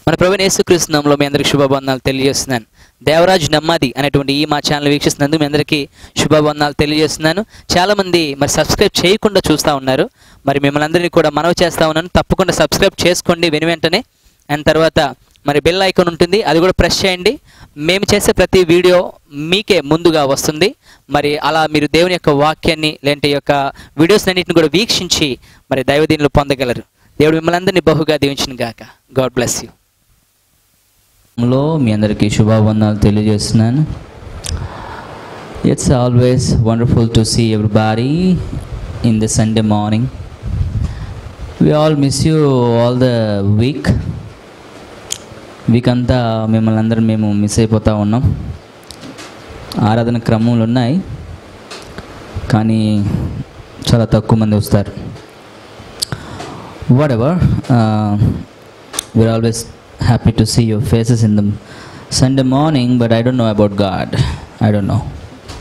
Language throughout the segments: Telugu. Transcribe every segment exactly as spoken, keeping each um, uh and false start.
మన ప్రభువైన యేసుక్రీస్తు నామములో మీ అందరికీ శుభవందనాలు తెలియజేస్తున్నాను. దేవరాజ్ నమ్మది అనేటువంటి ఈ మా ఛానల్ వీక్షిస్తున్నందుకు మీ అందరికీ శుభవందనాలు తెలియజేస్తున్నాను. చాలామంది మరి సబ్స్క్రైబ్ చేయకుండా చూస్తూ ఉన్నారు. మరి మిమ్మల్ని అందరినీ కూడా మనవి చేస్తూ ఉన్నాను, తప్పకుండా సబ్స్క్రైబ్ చేసుకోండి వెను వెంటనే. అండ్ తర్వాత మరి బెల్ ఐకాన్ ఉంటుంది, అది కూడా ప్రెస్ చేయండి. మేము చేసే ప్రతి వీడియో మీకే ముందుగా వస్తుంది. మరి అలా మీరు దేవుని యొక్క వాక్యాన్ని లేంటి యొక్క వీడియోస్ అన్నింటిని కూడా వీక్షించి మరి దైవదీనులు పొందగలరు. దేవుడు మిమ్మల్ని అందరినీ బహుగా దీవించును గాక. God bless you. లో మీ అందరికీ శుభవందనాలు తెలియజేస్తున్నాను. It's always wonderful to see everybody in the Sunday morning. We all miss you all the week. Week అంతా మిమ్మల్ని అందరం మేము మిస్ అయిపోతూ ఉన్నాం. ఆరాధన క్రమాలు ఉన్నాయి కానీ చాలా తక్కువ మంది వస్తారు. Whatever, uh, we're always happy to see your faces in the Sunday morning, but I don't know about God. I don't know.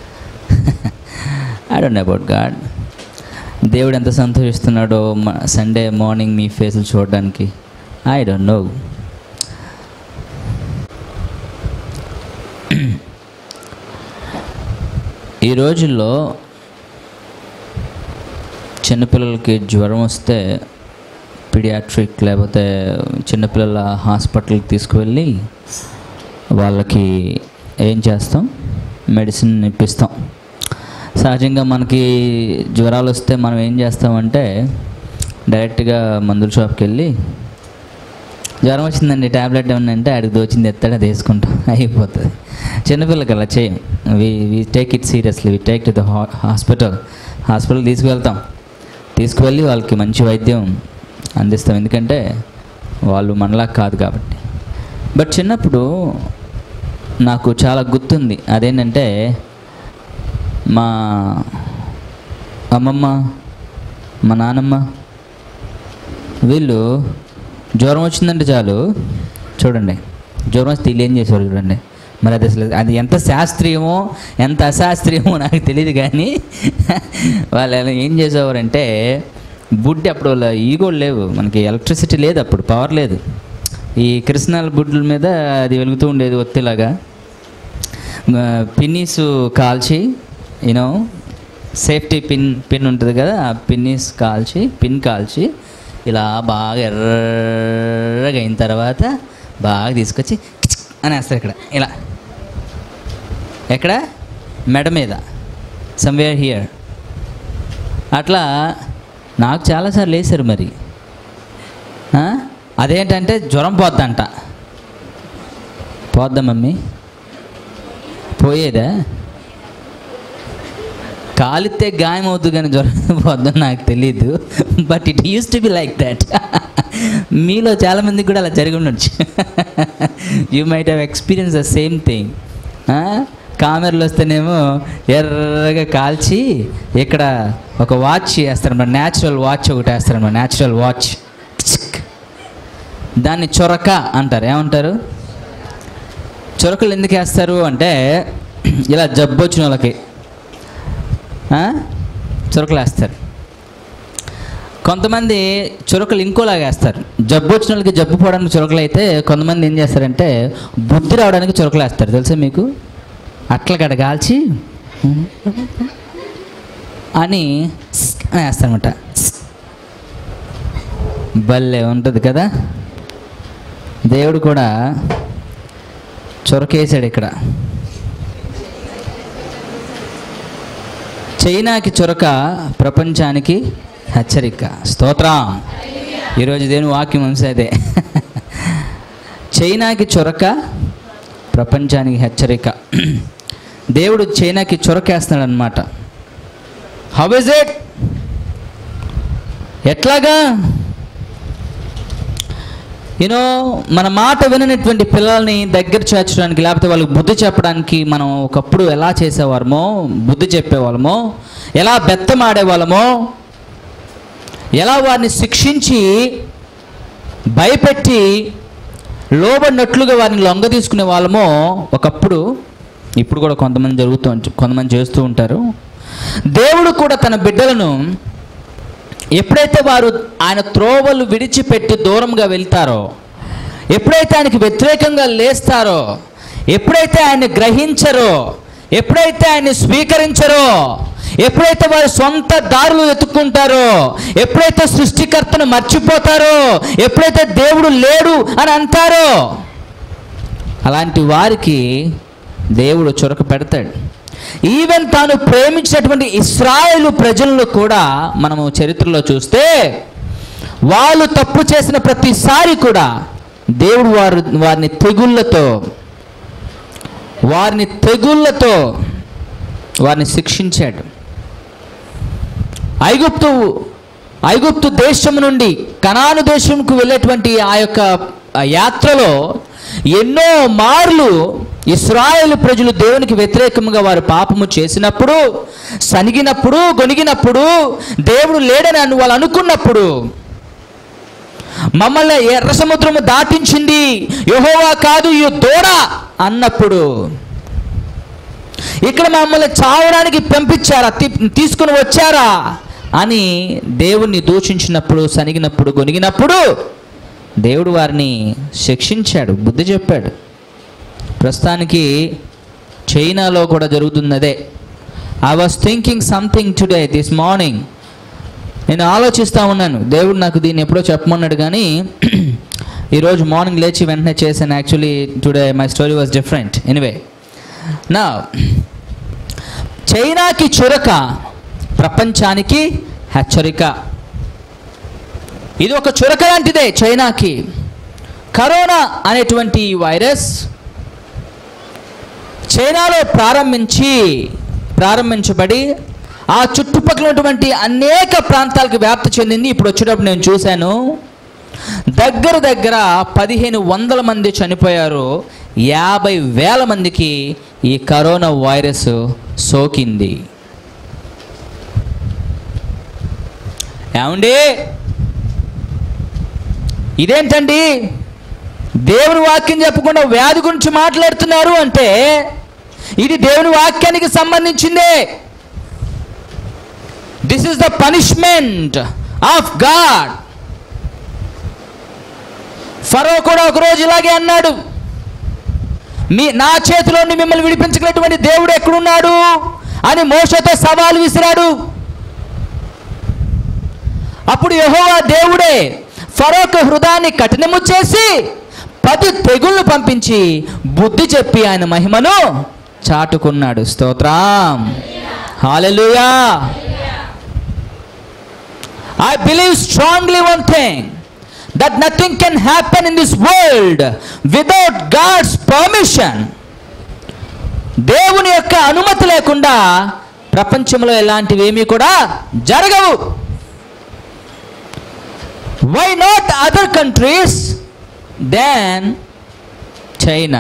I don't know about God. దేవుడు ఎంత సంతోషిస్తున్నాడో సండే మార్నింగ్ మీ ఫేసులు చూడడానికి. I don't know. ఈ రోజుల్లో చిన్నపిల్లలకి జ్వరం వస్తే పీడియాట్రిక్ లేకపోతే చిన్నపిల్లల హాస్పిటల్కి తీసుకువెళ్ళి వాళ్ళకి ఏం చేస్తాం, మెడిసిన్ ఇప్పిస్తాం. సహజంగా మనకి జ్వరాలు వస్తే మనం ఏం చేస్తామంటే డైరెక్ట్గా మందుల షాప్కి వెళ్ళి జ్వరం వచ్చిందండి ట్యాబ్లెట్ ఏమన్నా అంటే ఆడికి దోచింది ఎత్తాడు అది వేసుకుంటాం, అయిపోతుంది. చిన్నపిల్లలకి అలా చేయం. We we take it seriously. We take to the hospital హాస్పిటల్కి తీసుకువెళ్తాం. తీసుకువెళ్ళి వాళ్ళకి మంచి వైద్యం అందిస్తాం, ఎందుకంటే వాళ్ళు మనలా కాదు కాబట్టి. బట్ చిన్నప్పుడు నాకు చాలా గుర్తుంది. అదేంటంటే మా అమ్మమ్మ మా నాన్నమ్మ వీళ్ళు జ్వరం వచ్చిందంటే చాలు, చూడండి జ్వరం వస్తే వీళ్ళు ఏం చేసేవారు చూడండి. మరి అది అసలు అది ఎంత శాస్త్రీయమో ఎంత అశాస్త్రీయమో నాకు తెలియదు కానీ వాళ్ళు ఏం చేసేవారంటే బుడ్డి, అప్పుడు ఈగోలు లేవు, మనకి ఎలక్ట్రిసిటీ లేదు, అప్పుడు పవర్ లేదు. ఈ కిరసనాల బుడ్ల మీద అది వెలుగుతూ ఉండేది ఒత్తిలాగా. పిన్నీసు కాల్చి, యూనో సేఫ్టీ పిన్ పిన్ ఉంటుంది కదా, ఆ పిన్నీస్ కాల్చి పిన్ కాల్చి ఇలా బాగా ఎర్రగా అయిన తర్వాత బాగా తీసుకొచ్చి అని వేస్తారు ఇక్కడ, ఇలా ఎక్కడ మెడ మీద, సమ్వేర్ హియర్. అట్లా నాకు చాలాసార్లు వేసారు. మరి అదేంటంటే జ్వరం పోద్దంట. పోద్దా మమ్మీ? పోయేదా? కాలితే గాయం అవుతుంది కానీ జ్వరం పోద్దని నాకు తెలీదు. But it use to be like that. మీలో చాలామందికి కూడా అలా జరిగి ఉండొచ్చు. You might have experience the same thing. కామెరలు వస్తేనేమో ఎర్రగా కాల్చి ఇక్కడ ఒక వాచ్ వేస్తారన్నమాట, న్యాచురల్ వాచ్ ఒకటి వేస్తారన్నమాట, న్యాచురల్ వాచ్. దాన్ని చొరక అంటారు. ఏమంటారు? చొరకలు ఎందుకు వేస్తారు అంటే ఇలా జబ్బు వచ్చిన వాళ్ళకి చొరకలు వేస్తారు. కొంతమంది చురకలు ఇంకోలాగా వేస్తారు. జబ్బు వచ్చిన వాళ్ళకి జబ్బు పోవడానికి చురకలు అయితే, కొంతమంది ఏం చేస్తారంటే బుద్ధి రావడానికి చురకలు వేస్తారు. తెలుసా మీకు? అట్ల గడ కాల్చి అని వేస్తారన్నమాట. భలే ఉంటుంది కదా. దేవుడు కూడా చొరకేసాడు ఇక్కడ. చైనాకి చొరక, ప్రపంచానికి హెచ్చరిక. స్తోత్రం. ఈరోజు దేవుని వాక్యం అంశదే. చైనాకి చొరక, ప్రపంచానికి హెచ్చరిక. దేవుడు చైనాకి చొరకేస్తున్నాడు అనమాట. How is it? ఎట్లాగా? యూనో మన మాట విననటువంటి పిల్లల్ని దగ్గర చేర్చడానికి, లేకపోతే వాళ్ళకి బుద్ధి చెప్పడానికి మనం ఒకప్పుడు ఎలా చేసేవాళ్ళమో, బుద్ధి చెప్పేవాళ్ళమో, ఎలా బెత్తమాడేవాళ్ళమో, ఎలా వారిని శిక్షించి భయపెట్టి లోబడినట్లుగా వారిని లొంగ తీసుకునే వాళ్ళమో ఒకప్పుడు, ఇప్పుడు కూడా కొంతమంది జరుగుతూ కొంతమంది చేస్తూ ఉంటారు. దేవుడు కూడా తన బిడ్డలను ఎప్పుడైతే వారు ఆయన త్రోవలు విడిచిపెట్టి దూరంగా వెళ్తారో, ఎప్పుడైతే ఆయనకి వ్యతిరేకంగా లేస్తారో, ఎప్పుడైతే ఆయన్ని గ్రహించరో, ఎప్పుడైతే ఆయన్ని స్వీకరించరో, ఎప్పుడైతే వారి సొంత దారులు వెతుక్కుంటారో, ఎప్పుడైతే సృష్టికర్తను మర్చిపోతారో, ఎప్పుడైతే దేవుడు లేడు అని అంటారో, అలాంటి వారికి దేవుడు చురక పెడతాడు. ఈవెన్ తాను ప్రేమించినటువంటి ఇశ్రాయేలు ప్రజలను కూడా మనము చరిత్రలో చూస్తే, వాళ్ళు తప్పు చేసిన ప్రతిసారి కూడా దేవుడు వారు వారిని తెగుళ్ళతో వారిని తెగుళ్ళతో వారిని శిక్షించాడు. ఐగుప్తు ఐగుప్తు దేశం నుండి కనాను దేశంకు వెళ్ళేటువంటి ఆ యొక్క యాత్రలో ఎన్నో మార్లు ఇశ్రాయేలు ప్రజలు దేవునికి వ్యతిరేకంగా వారు పాపము చేసినప్పుడు, సనిగినప్పుడు, గొనిగినప్పుడు, దేవుడు లేడని వాళ్ళు అనుకున్నప్పుడు, మమ్మల్ని ఎర్ర సముద్రము దాటించింది యెహోవా కాదు ఈ దూడ అన్నప్పుడు, ఇక్కడ మమ్మల్ని చావడానికి పంపించారా, తీసుకుని వచ్చారా అని దేవుణ్ణి దూషించినప్పుడు, సనిగినప్పుడు, గొనిగినప్పుడు దేవుడు వారిని శిక్షించాడు, బుద్ధి చెప్పాడు. ప్రస్తుతానికి చైనాలో కూడా జరుగుతున్నదే. I was thinking something today this morning. నేను ఆలోచిస్తూ ఉన్నాను, దేవుడు నాకు దీన్ని ఎప్పుడో చెప్పమన్నాడు, కానీ ఈరోజు మార్నింగ్ లేచి వెంటనే చేశాను. Actually today my story was different. Anyway, నా చైనాకి చురక, ప్రపంచానికి హెచ్చరిక. ఇది ఒక చురక లాంటిదే చైనాకి. కరోనా అనేటువంటి వైరస్ చైనాలో ప్రారంభించి ప్రారంభించబడి ఆ చుట్టుపక్కల ఉన్నటువంటి అనేక ప్రాంతాలకు వ్యాప్తి చెందింది. ఇప్పుడు వచ్చేటప్పుడు నేను చూశాను, దగ్గర దగ్గర పదిహేను వందల మంది చనిపోయారు, యాభై వేల మందికి ఈ కరోనా వైరస్ సోకింది. ఏమండి, ఇదేంటండి దేవుని వాక్యం చెప్పకుండా వ్యాధి గురించి మాట్లాడుతున్నారు అంటే ఇది దేవుని వాక్యానికి సంబంధించిందే. This is the punishment of God. ఫరో కూడా ఒకరోజు ఇలాగే అన్నాడు, మీ నా చేతిలో మిమ్మల్ని విడిపించగలిగినటువంటి దేవుడు ఎక్కడున్నాడు అని మోషేతో సవాలు విసిరాడు. అప్పుడు యెహోవా దేవుడే ఫరోకు హృదయాన్ని కఠినము చేసి పది తెగుళ్ళు పంపించి బుద్ధి చెప్పి ఆయన మహిమను చాటుకున్నాడు. స్తోత్రం, హల్లెలూయా. I believe strongly one thing, that nothing can happen in this world without God's permission. దేవుని యొక్క అనుమతి లేకుండా ప్రపంచంలో ఎలాంటివి ఏమీ కూడా జరగవు. Why not other countries than China?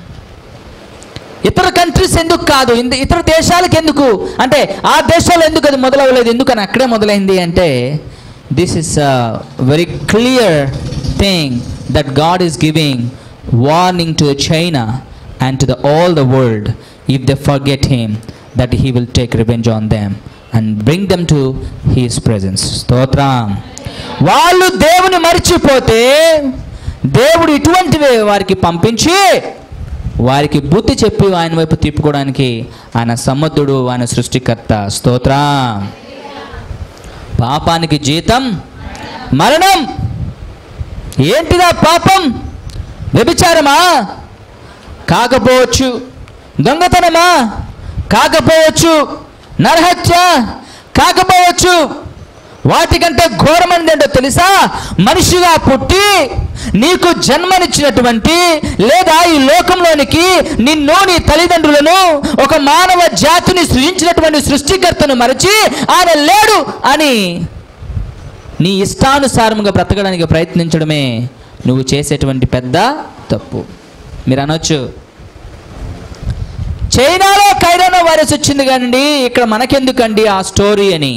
ఇతర కంట్రీస్ ఎందుకు కాదు, ఇతర దేశాలకు ఎందుకు అంటే ఆ దేశాలు ఎందుకు అది మొదలవ్వలేదు, ఎందుకని అక్కడే మొదలైంది అంటే, this is a very clear thing that God is giving warning to China and to the all the world. If they forget him, that he will take revenge on them and bring them to his presence. స్తోత్రం. వాళ్ళు దేవుని మరిచిపోతే దేవుడు ఇటువంటివే వారికి పంపించి వారికి బుద్ధి చెప్పి ఆయన వైపు తిప్పుకోవడానికి ఆయన సమర్థుడు, ఆయన సృష్టికర్త. స్తోత్రం. పాపానికి జీతం మరణం. ఏంటిదా పాపం? వ్యభిచారమా? కాకపోవచ్చు. దొంగతనమా? కాకపోవచ్చు. నరహత్య? కాకపోవచ్చు. వాటికంటే ఘోరమైనది ఏంటో తెలుసా? మనిషిగా పుట్టి నీకు జన్మనిచ్చినటువంటి లేదా ఈ లోకంలోనికి నిన్ను నీ తల్లిదండ్రులను ఒక మానవ జాతిని సృజించినటువంటి సృష్టికర్తను మరచి ఆయన లేడు అని నీ ఇష్టానుసారముగా బ్రతకడానికి ప్రయత్నించడమే నువ్వు చేసేటువంటి పెద్ద తప్పు. మీరు అనొచ్చు, చైనాలో కరోనా వైరస్ వచ్చింది కానండి, ఇక్కడ మనకెందుకండి ఆ స్టోరీ అని.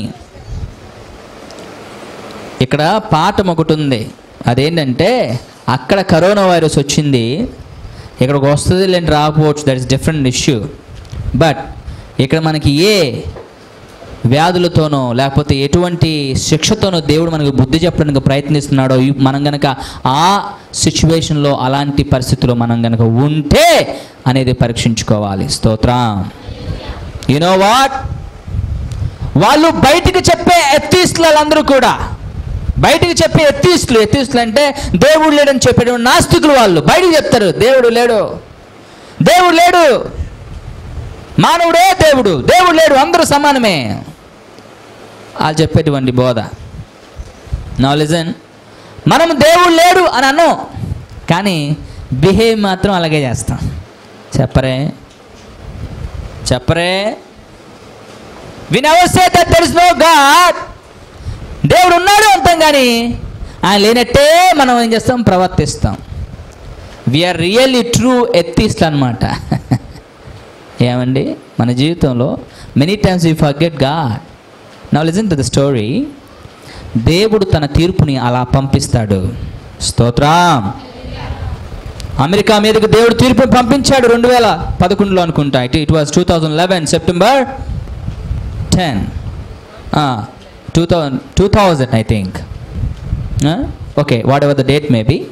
ఇక్కడ పాఠం ఒకటి ఉంది, అదేంటంటే అక్కడ కరోనా వైరస్ వచ్చింది, ఇక్కడికి వస్తుంది లేని రాకపోవచ్చు, that is different issue. But ఇక్కడ మనకి ఏ వ్యాధులతోనో లేకపోతే ఎటువంటి శిక్షతోనో దేవుడు మనకు బుద్ధి చెప్పడానికి ప్రయత్నిస్తున్నాడో మనం కనుక ఆ సిచ్యువేషన్లో, అలాంటి పరిస్థితుల్లో మనం కనుక ఉంటే అనేది పరీక్షించుకోవాలి. స్తోత్రం. యు నో వాట్, వాళ్ళు బయటికి చెప్పే ఎథీస్టులు అందరూ కూడా, బయటికి చెప్పే ఎథీస్టులు ఎథీస్టులు అంటే దేవుడు లేడని చెప్పేటువంటి నాస్తికులు. వాళ్ళు బయటికి చెప్తారు దేవుడు లేడు, దేవుడు లేడు, మానవుడే దేవుడు, దేవుడు లేడు, అందరూ సమానమే. వాళ్ళు చెప్పేటువంటి బోధ. నౌ లిజన్, మనం దేవుడు లేడు అని అను, కానీ బిహేవ్ మాత్రం అలాగే చేస్తాం. చెప్పరే చెప్పరే we never say that there is no God. దేవుడు ఉన్నాడు అంటాం, కానీ ఆయన లేనట్టే మనం ఏం చేస్తాం, ప్రవర్తిస్తాం. వీఆర్ రియల్లీ ట్రూ ఎథీస్ట్ అన్నమాట. ఏమండి, మన జీవితంలో many times we forget God. Now listen to the story. దేవుడు తన తీర్పుని అలా పంపిస్తాడు. స్తోత్రం. అమెరికా మీదకి దేవుడు తీర్పుని పంపించాడు రెండు వేల పదకొండులో అనుకుంటా. It it was two thousand eleven September ten two thousand two thousand I think. Okay, whatever the date may be.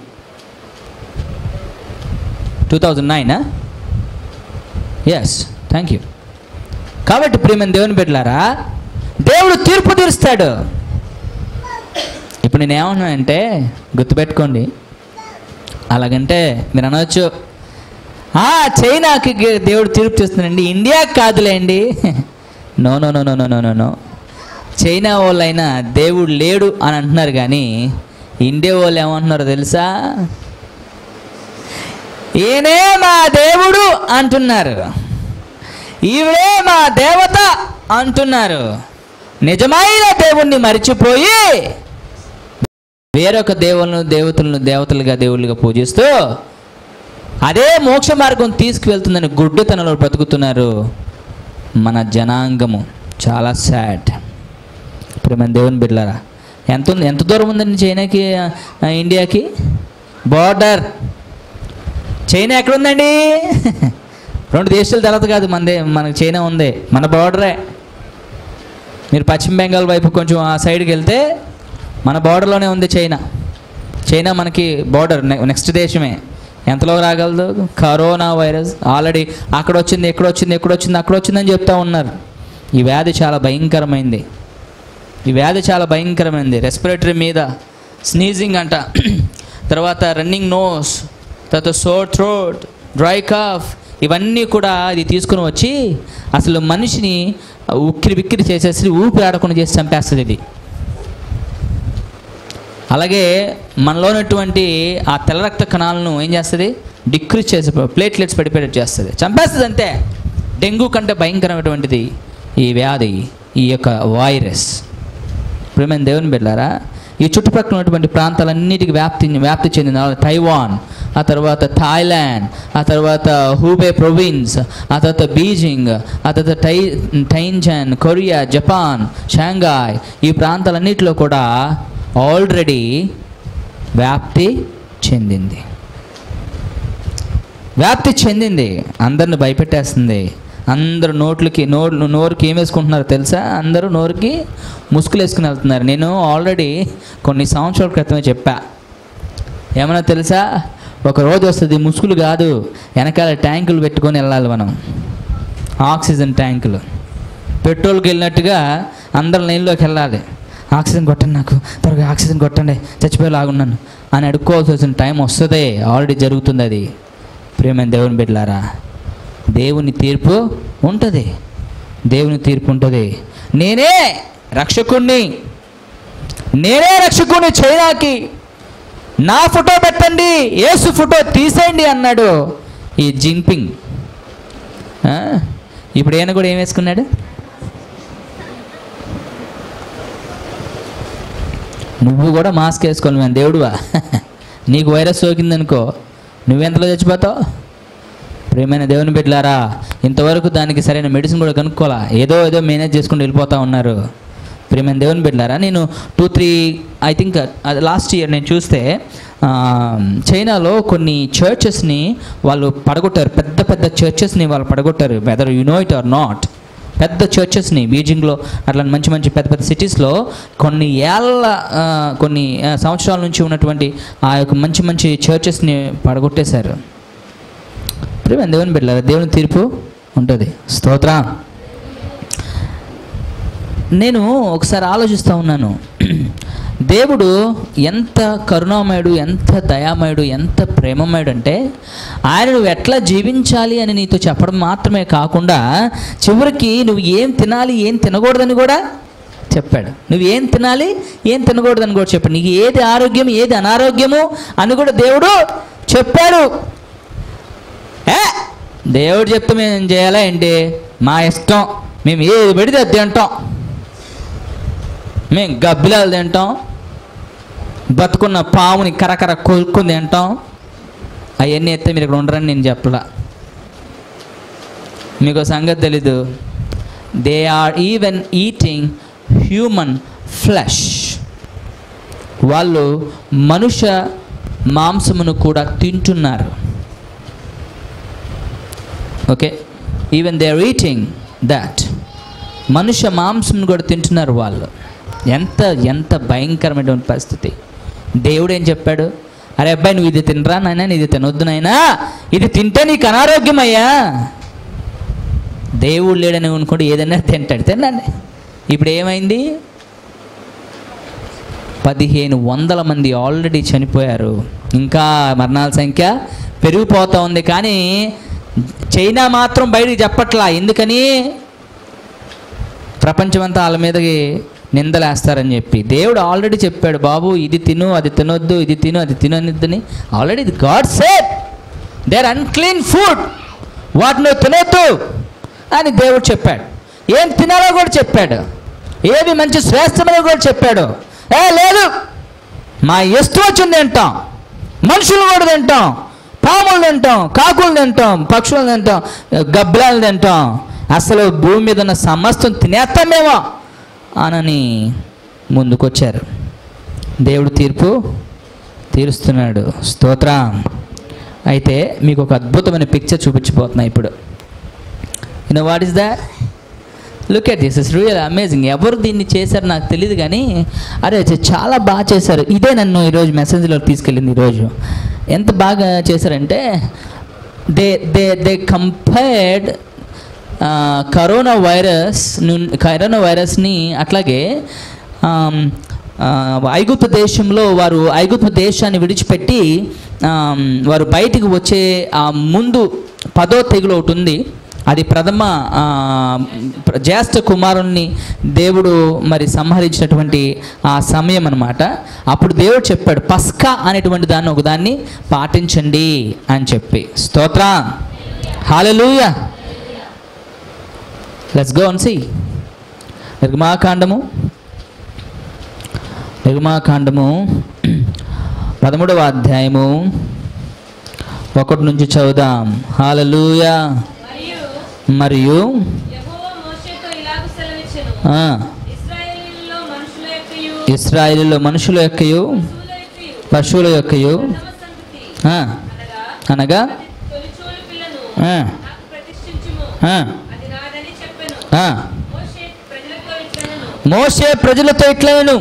Two thousand nine yes, thank you. కాబట్టి ప్రియమైన దేవుని బిడ్డలారా, దేవుడు తీర్పు తీరుస్తాడు. ఇప్పుడు నేను ఏమన్నానంటే గుర్తుపెట్టుకోండి. అలాగంటే మీరు అనవచ్చు, చైనాకి దేవుడు తీర్పు తీస్తున్నాడండి, ఇండియాకి కాదులేండి. No no no no no no no China వాళ్ళైనా దేవుడు లేడు అని అంటున్నారు, కానీ ఇండియా వాళ్ళు ఏమంటున్నారో తెలుసా? ఈయనే మా దేవుడు అంటున్నారు, ఈవిడే మా దేవత అంటున్నారు. నిజమైన దేవుణ్ణి మరిచిపోయి వేరొక దేవులను దేవతలను దేవతలుగా దేవుళ్ళుగా పూజిస్తూ అదే మోక్ష మార్గం తీసుకువెళ్తుందని గుడ్డితనంలో బ్రతుకుతున్నారు మన జనాంగము. చాలా సాడ్. ఇప్పుడు మన దేవుని బిడ్డలారా, ఎంత ఉంది, ఎంత దూరం ఉందండి చైనాకి ఇండియాకి? బార్డర్. చైనా ఎక్కడుందండి? రెండు దేశాల తర్వాత కాదు, మనదే, మనకి చైనా ఉంది, మన బార్డరే. మీరు పశ్చిమ బెంగాల్ వైపు కొంచెం ఆ సైడ్కి వెళ్తే మన బార్డర్లోనే ఉంది చైనా. చైనా మనకి బార్డర్, నెక్స్ట్ దేశమే. ఎంతలో రాగలదు? కరోనా వైరస్ ఆల్రెడీ అక్కడ వచ్చింది, ఎక్కడ వచ్చింది, ఎక్కడ వచ్చింది, అక్కడ వచ్చిందని చెప్తా ఉన్నారు. ఈ వ్యాధి చాలా భయంకరమైంది. ఈ వ్యాధి చాలా భయంకరమైంది. రెస్పిరేటరీ మీద స్నీజింగ్ అంట, తర్వాత రన్నింగ్ నోస్, తర్వాత సోర్ థ్రోట్, డ్రై కాఫ్, ఇవన్నీ కూడా ఇది తీసుకుని వచ్చి అసలు మనిషిని ఉక్కిరి బిక్కిరి చేసేసి ఊపిరి ఆడకుండా చేసి చంపేస్తుంది ఇది. అలాగే మనలో ఉన్నటువంటి ఆ తెల్ల రక్త కణాలను ఏం చేస్తుంది? డిక్రీజ్ చేసి ప్లేట్లెట్స్ పడిపోయేటట్టు చేస్తుంది, చంపేస్తుంది అంతే. డెంగ్యూ కంటే భయంకరమైనటువంటిది ఈ వ్యాధి, ఈ యొక్క వైరస్. ప్రియమైన దేవుని బిడ్డలారా, ఈ చుట్టుపక్కల ఉన్నటువంటి ప్రాంతాలన్నిటికీ వ్యాప్తి వ్యాప్తి చెందిన తైవాన్, ఆ తర్వాత థాయిలాండ్, ఆ తర్వాత హూబే ప్రొవిన్స్, ఆ తర్వాత బీజింగ్, ఆ తర్వాత టై టైంజన్, కొరియా, జపాన్, షాంఘాయ్, ఈ ప్రాంతాలన్నిటిలో కూడా ఆల్రెడీ వ్యాప్తి చెందింది. వ్యాప్తి చెందింది అందరిని భయపెట్టేస్తుంది. అందరూ నోట్లకి నోట్లు నోరుకి ఏం వేసుకుంటున్నారో తెలుసా? అందరూ నోరుకి ముసుగులు వేసుకుని వెళ్తున్నారు. నేను ఆల్రెడీ కొన్ని సంవత్సరాల క్రితమే చెప్పా. ఏమన్నా తెలుసా? ఒక రోజు వస్తుంది, ముసుగులు కాదు, వెనకాల ట్యాంకులు పెట్టుకొని వెళ్ళాలి మనం, ఆక్సిజన్ ట్యాంకులు. పెట్రోల్కి వెళ్ళినట్టుగా అందరు లైన్లోకి వెళ్ళాలి. ఆక్సిజన్ కొట్టండి, నాకు త్వరగా ఆక్సిజన్ కొట్టండి, చచ్చిపోయేలాగున్నాను అని అడుక్కోవాల్సి వచ్చిన టైం వస్తుంది. ఆల్రెడీ జరుగుతుంది అది. ప్రియమైన దేవుని బిడ్డలారా, దేవుని తీర్పు ఉంటుంది, దేవుని తీర్పు ఉంటుంది. నేనే రక్షకుణ్ణి, నేనే రక్షకుణ్ణి చైనాకి, నా ఫోటో పెట్టండి, యేసు ఫోటో తీసేయండి అన్నాడు ఈ జిన్పింగ్. ఇప్పుడు ఈయన కూడా ఏం వేసుకున్నాడు? నువ్వు కూడా మాస్క్ వేసుకోవాలి. మేము దేవుడువా? నీకు వైరస్ సోకిందనుకో, నువ్వెంతలో చచ్చిపోతావు? ప్రియమైన దేవుని బిడ్డలారా, ఇంతవరకు దానికి సరైన మెడిసిన్ కూడా కనుక్కోవాలా, ఏదో ఏదో మేనేజ్ చేసుకుంటూ వెళ్ళిపోతూ ఉన్నారు. ప్రియమైన దేవుని బిడ్డలారా, నేను two three I think last year నేను చూస్తే చైనాలో కొన్ని చర్చెస్ని వాళ్ళు పడగొట్టారు. పెద్ద పెద్ద చర్చెస్ని వాళ్ళు పడగొట్టారు. Whether you know it or not, పెద్ద చర్చెస్ని బీజింగ్లో అట్లా మంచి మంచి పెద్ద పెద్ద సిటీస్లో కొన్ని ఏళ్ళ కొన్ని సంవత్సరాల నుంచి ఉన్నటువంటి ఆ యొక్క మంచి మంచి చర్చెస్ని పడగొట్టేశారు. ప్రేమ దేవుని బిడ్డలారా, దేవుని తీర్పు ఉంటుంది. స్తోత్రం. నేను ఒకసారి ఆలోచిస్తూ ఉన్నాను, దేవుడు ఎంత కరుణామయుడు, ఎంత దయామయుడు, ఎంత ప్రేమమయుడు అంటే ఆయన నువ్వు ఎట్లా జీవించాలి అని నీతో చెప్పడం మాత్రమే కాకుండా చివరికి నువ్వు ఏం తినాలి ఏం తినకూడదని కూడా చెప్పాడు. నువ్వు ఏం తినాలి ఏం తినకూడదని కూడా చెప్పాడు. నీకు ఏది ఆరోగ్యం ఏది అనారోగ్యము అని కూడా దేవుడు చెప్పాడు. ఏ దేవుడు చెప్తే మేము ఏం చేయాలా ఏంటి? మా ఇష్టం, మేము ఏది పెడితే అది తింటాం, మేము గబ్బిలాలు తింటాం, బతుకున్న పాముని కరకర కొనుక్కొని తింటాం. అవన్నీ ఎత్తే మీరు ఇక్కడ ఉండరని నేను చెప్పలా. మీకు సంగతి తెలీదు, they are even eating human flesh. వాళ్ళు మనుష్య మాంసమును కూడా తింటున్నారు. Okay, even they are eating that. మనుష్య మాంసమును కూడా తింటున్నారు వాళ్ళు. ఎంత ఎంత భయంకరమైనటువంటి పరిస్థితి. దేవుడు ఏం చెప్పాడు? అరే అబ్బాయి, నువ్వు ఇది తినరా నాయనా, ఇది తినొద్దు నాయనా, ఇది తింటే నీకు అనారోగ్యం అయ్యా. దేవుడు లేడని అనుకోండి, ఏదైనా తింటాడు, తినండి. ఇప్పుడు ఏమైంది? పదిహేను వందల మంది ఆల్రెడీ చనిపోయారు. ఇంకా మరణాల సంఖ్య పెరిగిపోతూ ఉంది. కానీ చైనా మాత్రం బయటికి చెప్పట్లా. ఎందుకని? ప్రపంచమంతా వాళ్ళ మీదకి నిందలేస్తారని చెప్పి. దేవుడు ఆల్రెడీ చెప్పాడు, బాబు ఇది తిను అది తినొద్దు, ఇది తిను అది తినొద్దని. ఆల్రెడీ ఇది God said they are unclean food, వాటిని తినొద్దు అని దేవుడు చెప్పాడు. ఏం తినాలో కూడా చెప్పాడు, ఏది మంచి శ్రేష్టమో కూడా చెప్పాడు. ఏ లేదు, మా ఇష్టం వచ్చింది తింటాం, మనుషులు కూడా తింటాం, పాములు తింటాం, కాకులు తింటాం, పక్షులు తింటాం, గబ్బిలాలు తింటాం, అసలు భూమి మీద ఉన్న సమస్తం తినేస్తామేమో అనని ముందుకొచ్చారు. దేవుడు తీర్పు తీరుస్తున్నాడు. స్తోత్రం. అయితే మీకు ఒక అద్భుతమైన పిక్చర్ చూపించిపోతున్నా ఇప్పుడు. You know what is that? Look at this, it's real amazing. ఎవరు దీన్ని చేశారు నాకు తెలియదు, కానీ అరే చాలా బాగా చేశారు. ఇదే నన్ను ఈరోజు మెసేజ్లో తీసుకెళ్ళింది. ఈరోజు ఎంత బాగా చేశారంటే they they they compared corona virus corona వైరస్ని అట్లాగే ఐగుప్తు దేశంలో వారు ఐగుప్తు దేశాన్ని విడిచిపెట్టి వారు బయటికి వచ్చే ఆ ముందు పదో తెగులు ఒకటి ఉంది. అది ప్రథమ జ్యేష్ఠ కుమారుణ్ణి దేవుడు మరి సంహరించినటువంటి ఆ సమయం అన్నమాట. అప్పుడు దేవుడు చెప్పాడు, పస్కా అనేటువంటి దాన్ని ఒకదాన్ని పాటించండి అని చెప్పి. స్తోత్రం. హల్లెలూయా. Let's go and see. నిర్గమాకాండము నిర్గమాకాండము పదమూడవ అధ్యాయము ఒకటి నుంచి చదువుదాం. హల్లెలూయా. మరియు ఇశ్రాయేలులో మనుషుల యొక్కయు పశువుల యొక్కయు అనగా మోషే ప్రజలతో ఇట్లనెను,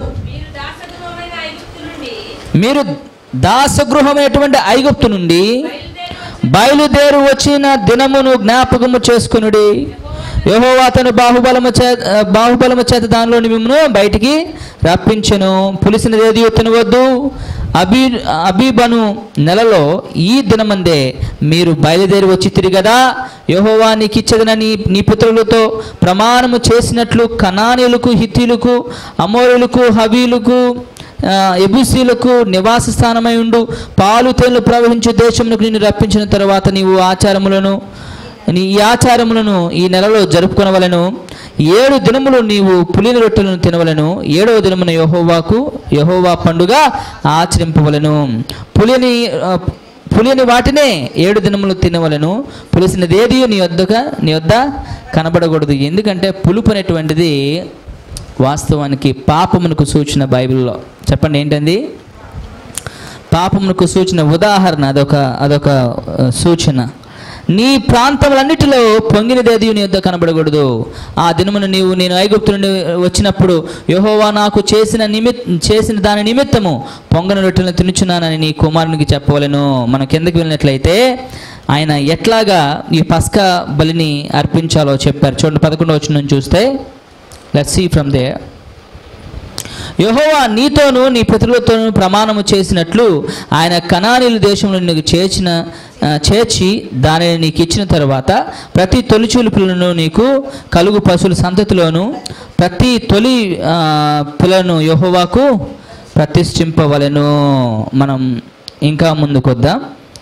మీరు దాసగృహమైనటువంటి ఐగుప్తు నుండి బయలుదేరు వచ్చిన దినమును జ్ఞాపకము చేసుకునుడి. యెహోవా తన బాహుబలము చేత బాహుబలము చేత దానిలోని మిమ్మును బయటికి రప్పించెను. పులిసినదేది తినవద్దు. అబీ అబీబను నెలలో ఈ దినమందే మీరు బయలుదేరి వచ్చి తిరిగదా, యెహోవా నీకు ఇచ్చేదనని నీ పుత్రులతో ప్రమాణము చేసినట్లు కనానీయులకు, హిత్తీయులకు, అమోరీయులకు, హవీయులకు, ఎబూసీలకు నివాస స్థానమై ఉండు పాలు తేళ్లు ప్రవహించే దేశమునకు నిన్ను రప్పించిన తర్వాత నీవు ఆచారములను నీ ఈ ఆచారములను ఈ నెలలో జరుపుకొనవలెను. ఏడు దినములు నీవు పులిన రొట్టెలను తినవలెను. ఏడవ దినమున యెహోవాకు యెహోవా పండుగ ఆచరింపవలెను. పులిని పులిని వాటినే ఏడు దినములు తినవలెను. పులిసినదేది నీ వద్దగా నీ వద్ద కనబడకూడదు. ఎందుకంటే పులుపు అనేటువంటిది వాస్తవానికి పాపమునకు సూచన. బైబిల్లో చెప్పండి ఏంటండి? పాపమునకు సూచన. ఉదాహరణ, అదొక అదొక సూచన. నీ ప్రాంతములన్నిటిలో పొంగినదేది నీ యొద్ద కనబడకూడదు. ఆ దినమున నీవు నేను ఐగుప్తు నుండి వచ్చినప్పుడు యెహోవా నాకు చేసిన నిమిత్ చేసిన దాని నిమిత్తము పొంగని రొట్టెలను తినుచున్నానని నీ కుమారునికి చెప్పవలెను. మనం కిందకి వెళ్ళినట్లయితే ఆయన ఎట్లాగా ఈ పస్కా బలిని అర్పించాలో చెప్పారు. చూడండి, పదకొండవ వచనం చూస్తే, లెట్స్ సీ ఫ్రమ్ దేర్. యెహోవా నీతోనూ నీ పితరులతోనూ ప్రమాణము చేసినట్లు ఆయన కనానీయుల దేశంలో నీకు చేర్చిన చేర్చి దానిని నీకు ఇచ్చిన తర్వాత ప్రతి తొలిచూలు పిల్లను నీకు కలుగు పశువుల సంతతిలోను ప్రతి తొలి పిల్లను యెహోవాకు ప్రతిష్ఠింపవలెను. మనం ఇంకా ముందుకొద్దాం.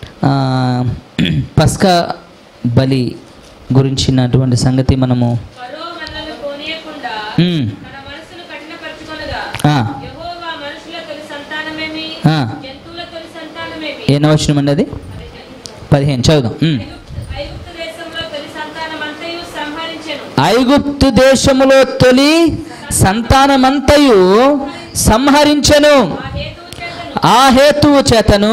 పస్కా బలి గురించినటువంటి సంగతి మనము ఎన్నో వచనం అండి అది? పదిహేను చదువుదాం. ఐగుప్తు దేశములో తొలి సంతానమంతయు సంహరించెను. ఆ హేతువు చేతను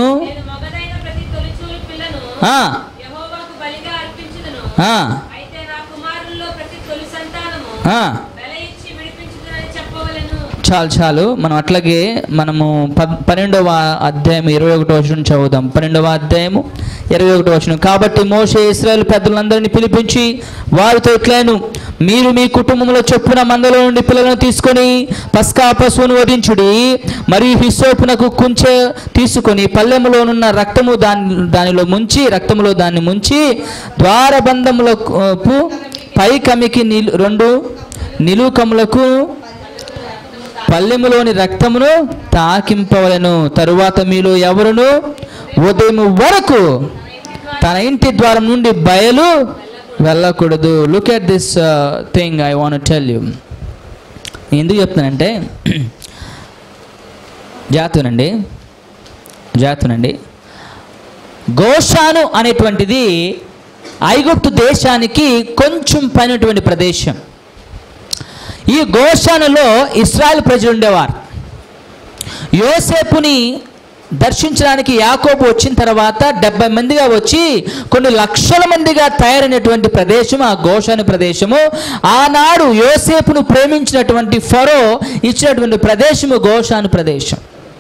చాలు చాలు మనం అట్లాగే మనము ప పన్నెండవ అధ్యాయం ఇరవై ఒకటో వచనం చదువుదాం. పన్నెండవ అధ్యాయము ఇరవై ఒకటో వచనం. కాబట్టి మోషే ఇశ్రాయేలు పెద్దలందరినీ పిలిపించి వారితో ఇట్లను, మీరు మీ కుటుంబంలో చొప్పున మందలో నుండి పిల్లలను తీసుకొని పస్కా పశువును వధించుడి. మరియు హిస్సోపునకు కుంచె తీసుకొని పల్లెములోనున్న రక్తము దాని దానిలో ముంచి రక్తములో దాన్ని ముంచి ద్వారబంధములకు పై కమికి నిలు రెండు నిలుకములకు పల్లెములోని రక్తమును తాకింపవలెను. తరువాత మీలో ఎవరును ఉదయం వరకు తన ఇంటి ద్వారం నుండి బయలు వెళ్ళకూడదు. Look at this thing I want tell you. ఎందుకు చెప్తున్నానంటే, జాతునండి జాతునండి గోషాను అనేటువంటిది ఐగుప్తు దేశానికి కొంచెం పైనటువంటి ప్రదేశం. ఈ గోషానులో ఇశ్రాయేలు ప్రజలు ఉండేవారు. యోసేపుని దర్శించడానికి యాకోబు వచ్చిన తర్వాత డెబ్బై మందిగా వచ్చి కొన్ని లక్షల మందిగా తయారైనటువంటి ప్రదేశం ఆ గోషాను ప్రదేశము. ఆనాడు యోసేపును ప్రేమించినటువంటి ఫరో ఇచ్చినటువంటి ప్రదేశము గోషాను ప్రదేశం.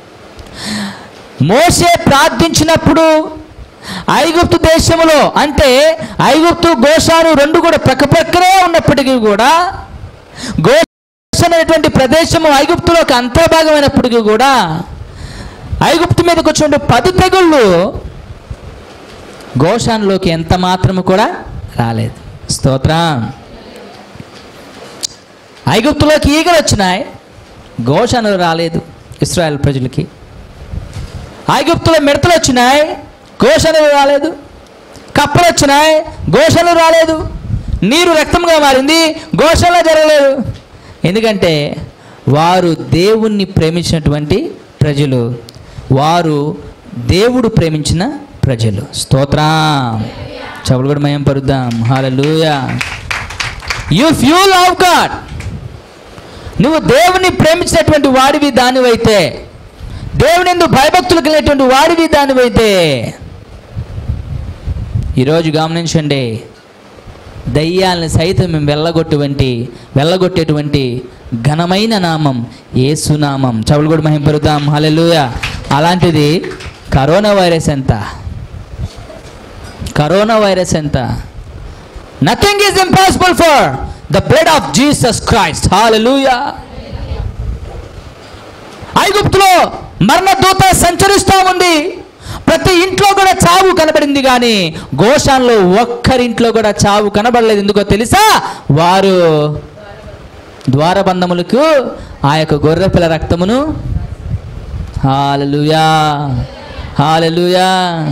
మోషే ప్రార్థించినప్పుడు ఐగుప్తు దేశములో, అంటే ఐగుప్తు గోషాను రెండు కూడా ప్రక్కప్రక్కనే ఉన్నప్పటికీ కూడా గోషాను అనేటువంటి ప్రదేశము ఐగుప్తులోకి అంతర్భాగమైనప్పటికీ కూడా ఐగుప్తు మీదకి వచ్చిన పది తెగుళ్ళు గోషానులోకి ఎంత మాత్రము కూడా రాలేదు. స్తోత్రం. ఐగుప్తులోకి ఈగలు వచ్చినాయి, గోషానులు రాలేదు ఇశ్రాయేల్ ప్రజలకి. ఐగుప్తులో మిడతలు వచ్చినాయి, గోషానులు రాలేదు. కప్పలు వచ్చినాయి, గోషానులు రాలేదు. నీరు రక్తంగా మారింది, గోషానులో జరగలేదు. ఎందుకంటే వారు దేవుణ్ణి ప్రేమించినటువంటి ప్రజలు, వారు దేవుడు ప్రేమించిన ప్రజలు. స్తోత్రం. చెవులు కూడా మయం పరుద్దాం. హల్లెలూయా. ఇఫ్ యు లవ్ గాడ్, నువ్వు దేవుని ప్రేమించినటువంటి వాడివి దానివైతే, దేవుని యందు భయభక్తులు కలిగినటువంటి వాడివి దానివైతే, ఈరోజు గమనించండి, దయ్యాలను సైతం మేము వెళ్ళగొట్టేటువంటి వెళ్ళగొట్టేటువంటి ఘనమైన నామం యేసునామం. చెవులు కూడా మహిమ పరుద్దాం. హల్లెలూయా. అలాంటిది కరోనా వైరస్ ఎంత, కరోనా వైరస్ ఎంత. Nothing is impossible for the blood of Jesus Christ. హల్లెలూయా. ఐగుప్తులో మరణదూత సంచరిస్తూ ఉంది, ప్రతి ఇంట్లో కూడా చావు కనబడింది, కానీ గోషాన్లో ఒక్కరింట్లో కూడా చావు కనబడలేదు. ఎందుకో తెలుసా? వారు ద్వారబంధములకు ఆ యొక్క గొర్రెపిల్ల రక్తమును, హల్లెలూయా హల్లెలూయా.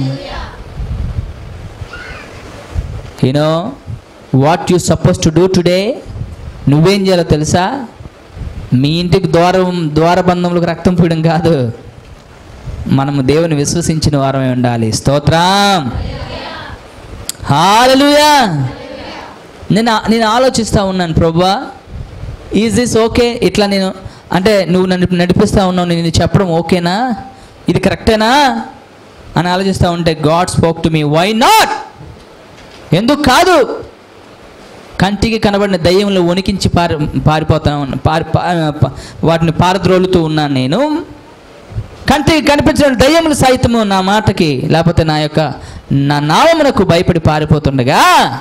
You know what you suppose to do today? నువ్వేం చేయాలో తెలుసా? మీ ఇంటికి ద్వారం ద్వారబంధములకు రక్తం పూయడం కాదు, మనము దేవుని విశ్వసించిన వారమే ఉండాలి. స్తోత్రం. హల్లెలూయా. నేను నేను ఆలోచిస్తూ ఉన్నాను, ప్రభువా ఈజ్ దిస్ ఓకే? ఇట్లా నేను అంటే నువ్వు నన్ను నడిపిస్తూ ఉన్నావు, నేను చెప్పడం ఓకేనా, ఇది కరెక్టేనా అని ఆలోచిస్తూ ఉంటే God spoke to me, why not? ఎందుకు కాదు, కంటికి కనబడిన దయ్యములు వణికించి పారి పారిపోతా ఉన్నా పారి వాటిని పారద్రోలుతూ ఉన్నాను నేను. కంటికి కనిపించిన దయ్యములు సైతము నా మాటకి లేకపోతే నా యొక్క నా నామమునకు భయపడి పారిపోతుండగా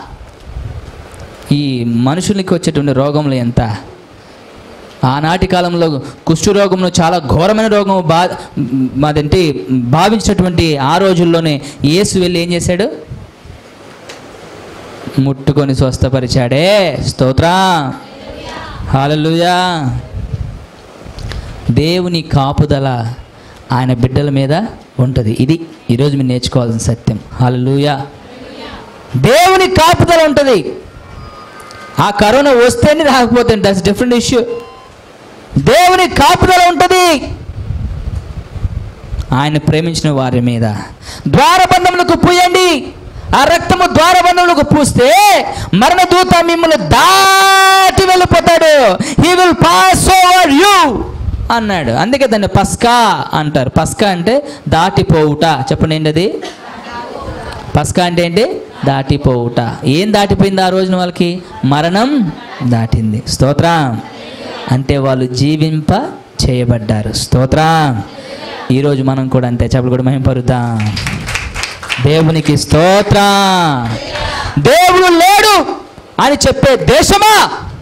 ఈ మనుషులకి వచ్చేటువంటి రోగములు ఎంత. ఆనాటి కాలంలో కుష్ఠరోగంలో చాలా ఘోరమైన రోగం బా మాదంటే భావించినటువంటి ఆ రోజుల్లోనే యేసు వెళ్ళి ఏం చేశాడు? ముట్టుకొని స్వస్థపరిచాడే. స్తోత్రం, హల్లెలూయా. దేవుని కాపుదల ఆయన బిడ్డల మీద ఉంటుంది. ఇది ఈరోజు మీరు నేర్చుకోవాల్సిన సత్యం. హల్లెలూయా. దేవుని కాపుదల ఉంటుంది. ఆ కరోనా వస్తేనే రాకపోతే దట్స్ డిఫరెంట్ ఇష్యూ. దేవుని కాపుదల ఉంటుంది ఆయన ప్రేమించిన వారి మీద. ద్వారబంధములకు పూయండి, ఆ రక్తము ద్వారబంధములకు పూస్తే మరణదూత మిమ్మల్ని దాటి వెళ్ళిపోతాడు. He will pass over you అన్నాడు. అందుకే దాన్ని పస్కా అంటారు. పస్కా అంటే దాటిపోవుట. చెప్పండి ఏంటి అది? పస్కా అంటే ఏంటి? దాటిపోవుట. ఏం దాటిపోయింది ఆ రోజున వాళ్ళకి? మరణం దాటింది. స్తోత్రం. అంటే వాళ్ళు జీవింప చేయబడ్డారు. స్తోత్రం. ఈరోజు మనం కూడా అంతే. చెప్పలు కూడా మహిమపరుద్దాం. దేవునికి స్తోత్రం. దేవుడు లేడు అని చెప్పే దేశమా,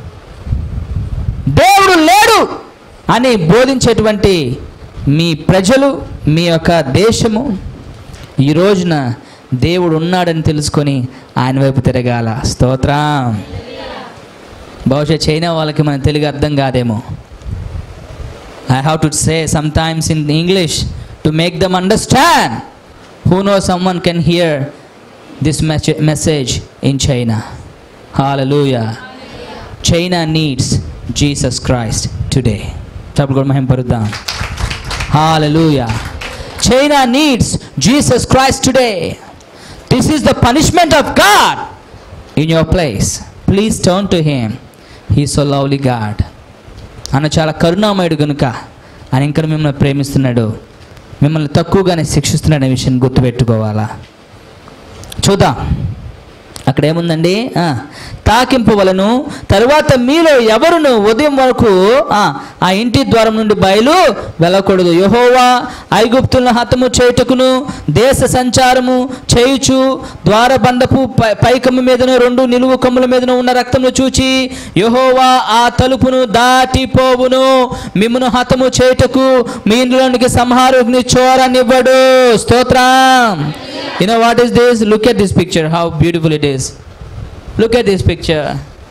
దేవుడు లేడు అని బోధించేటువంటి మీ ప్రజలు, మీ యొక్క దేశము ఈ రోజున దేవుడు ఉన్నాడని తెలుసుకొని ఆయన వైపు తిరగాల. స్తోత్రం. బహుశా చైనా వాళ్ళకి మన తెలుగు అర్థం కాదేమో. I have to say sometimes in English to make them understand. Who know someone can hear this message in China. హల్లెలూయా. China needs Jesus Christ today. చెప్పు కూడా మహిమ పరుద్దాం. హల్లెలూయా. China needs Jesus Christ today. This is the punishment of God in your place. Please turn to him. He so lovely God. ఆయన చాలా కరుణామయుడు కనుక ఆయన ఇంకా మిమ్మల్ని ప్రేమిస్తున్నాడు, మిమ్మల్ని తక్కువగానే శిక్షిస్తున్నాడు అనే విషయాన్ని గుర్తుపెట్టుకోవాలా. చూద్దాం అక్కడ ఏముందండి? తాకింపు వలను తరువాత మీలో ఎవరును ఉదయం వరకు ఆ ఇంటి ద్వారం నుండి బయలు వెళ్ళకూడదు. యెహోవా ఐగుప్తులను హతము చేయుటకును దేశ సంచారము చేయుచు ద్వారబంధపు పైకమ్మ మీదను రెండు నిలువు కొమ్ముల మీదను ఉన్న రక్తమును చూచి యెహోవా ఆ తలుపును దాటిపోవును. మిమ్మును హతము చేయుటకు మీ ఇంట్లోనికి సంహారుని చోరనివ్వడు. స్తోత్రం. You know what is this? Look at this picture, how beautiful it is. Look at this picture.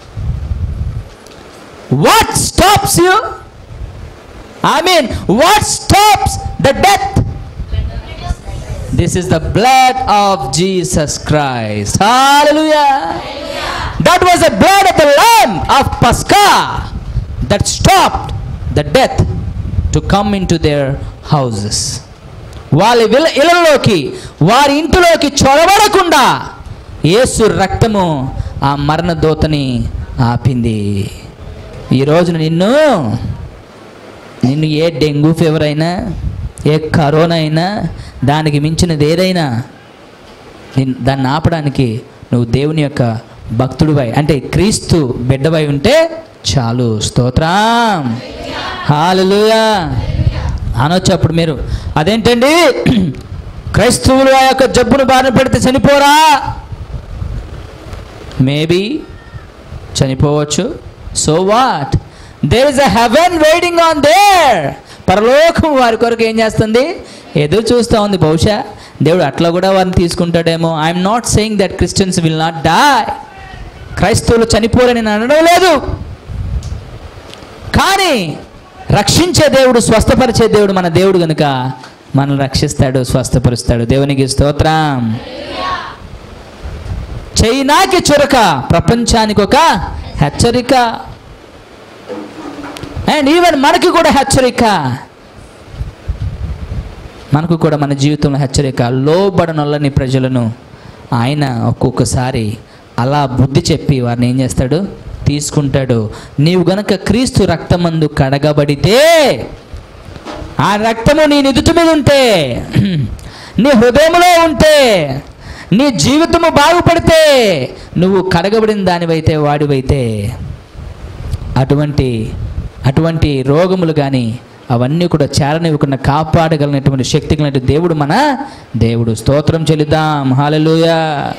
What stops you? I mean, what stops the death? This is the blood of Jesus Christ. Hallelujah. That was the blood of the Lamb of Pascha that stopped the death to come into their houses. వాళ్ళ ఇళ్ళలోకి, వారి ఇంటిలోకి చొరబడకుండా యేసు రక్తము ఆ మరణ దూతని ఆపింది. ఈ రోజున నిన్ను నిన్ను ఏ డెంగ్యూ ఫీవర్ అయినా, ఏ కరోనా అయినా, దానికి మించినది ఏదైనా దాన్ని ఆపడానికి నువ్వు దేవుని యొక్క భక్తుడివై అంటే క్రీస్తు బిడ్డవై ఉంటే చాలు. స్తోత్రం. హల్లెలూయా. అనొచ్చు అప్పుడు మీరు, అదేంటండి క్రైస్తవులు ఆ యొక్క జబ్బును బారిన పెడితే చనిపోరా? మేబీ చనిపోవచ్చు. So what? There is a heaven waiting on there. పరలోకం వారి కొరకు ఏం చేస్తుంది? ఎదురు చూస్తూ ఉంది. బహుశా దేవుడు అట్లా కూడా వారిని తీసుకుంటాడేమో. I'm not saying that Christians will not die. క్రైస్తవులు చనిపోరని నేను అనడం లేదు. కానీ రక్షించే దేవుడు, స్వస్థపరిచే దేవుడు మన దేవుడు కనుక మనల్ని రక్షిస్తాడు, స్వస్థపరుస్తాడు. దేవునికి స్తోత్రం. చైనాకి చురక, ప్రపంచానికి ఒక హెచ్చరిక. అండ్ ఈవెన్ మనకి కూడా హెచ్చరిక. మనకు కూడా మన జీవితంలో హెచ్చరిక. లోబడనొల్లని ప్రజలను ఆయన ఒక్కొక్కసారి అలా బుద్ధి చెప్పి వారిని ఏం చేస్తాడు? తీసుకుంటాడు. నీవు గనక క్రీస్తు రక్తమందు కడగబడితే, ఆ రక్తము నీ నుదుటి మీద ఉంటే, నీ హృదయంలో ఉంటే, నీ జీవితము బాగుపడితే, నువ్వు కడగబడిన దానివైతే వాడివైతే, అటువంటి అటువంటి రోగములు కానీ అవన్నీ కూడా చేరనివ్వకుండా కాపాడగలిగినటువంటి శక్తి కలిగిన దేవుడు మన దేవుడు. స్తోత్రం చెల్లిద్దాం. హల్లెలూయా.